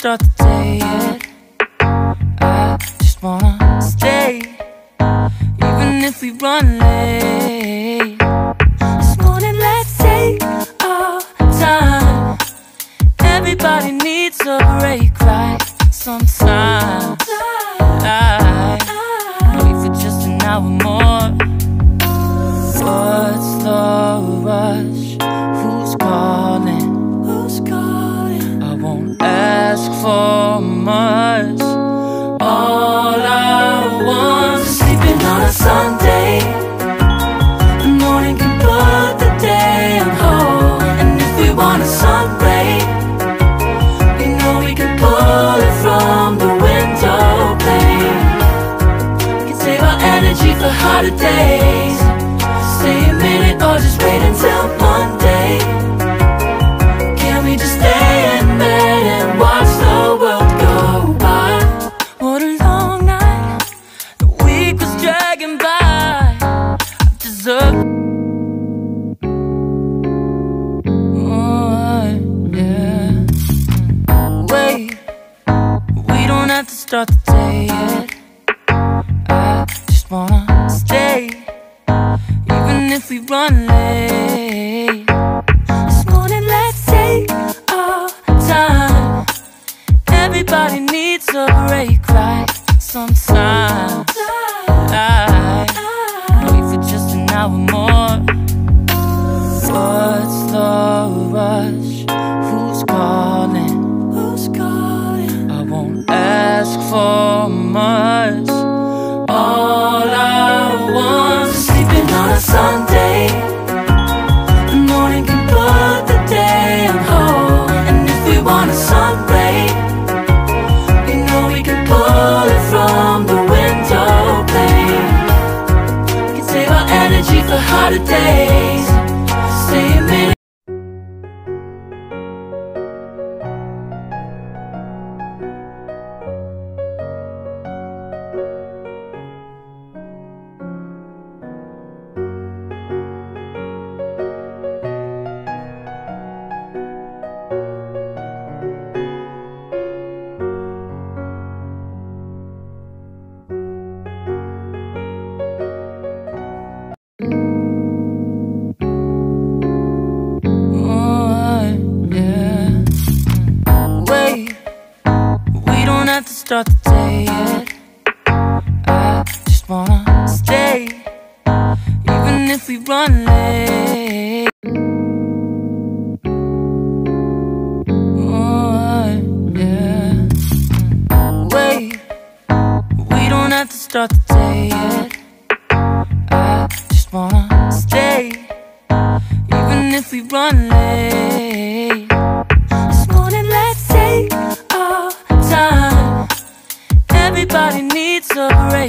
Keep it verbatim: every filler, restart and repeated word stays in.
start the day yet. I just wanna stay, even if we run late. This morning let's take our time. Everybody needs a break, right? Sometimes I wait for just an hour more. What's the rush? Who's calling? Who's calling? I won't ask for much. All I want is sleeping on a Sunday. The morning can put the day on hold. And if we want a sun ray, we know we can pull it from the window pane. We can save our energy for harder days. Stay a minute or just wait until Monday. Can we just stay in bed and watch the world go by? What a long night, the week was dragging by. I deserve. Oh, yeah. Wait, we don't have to start the day yet. I just wanna stay, even if we run late. This morning let's take our time. Everybody needs a break, right? Sometimes I wait for just an hour more. What's the rush? Who's calling? Who's calling? I won't ask for much. All I want is sleeping on a Sunday. The morning can put the day on hold. And if we want a sun ray, we know we can pull it from the window pane. We can save our energy for harder days. Stay a minute. Have to start the day yet. I just wanna stay, even if we run late. Oh, yeah. Wait, we don't have to start the day yet. I just wanna stay, even if we run late. This morning let's take our time. Everybody needs a break.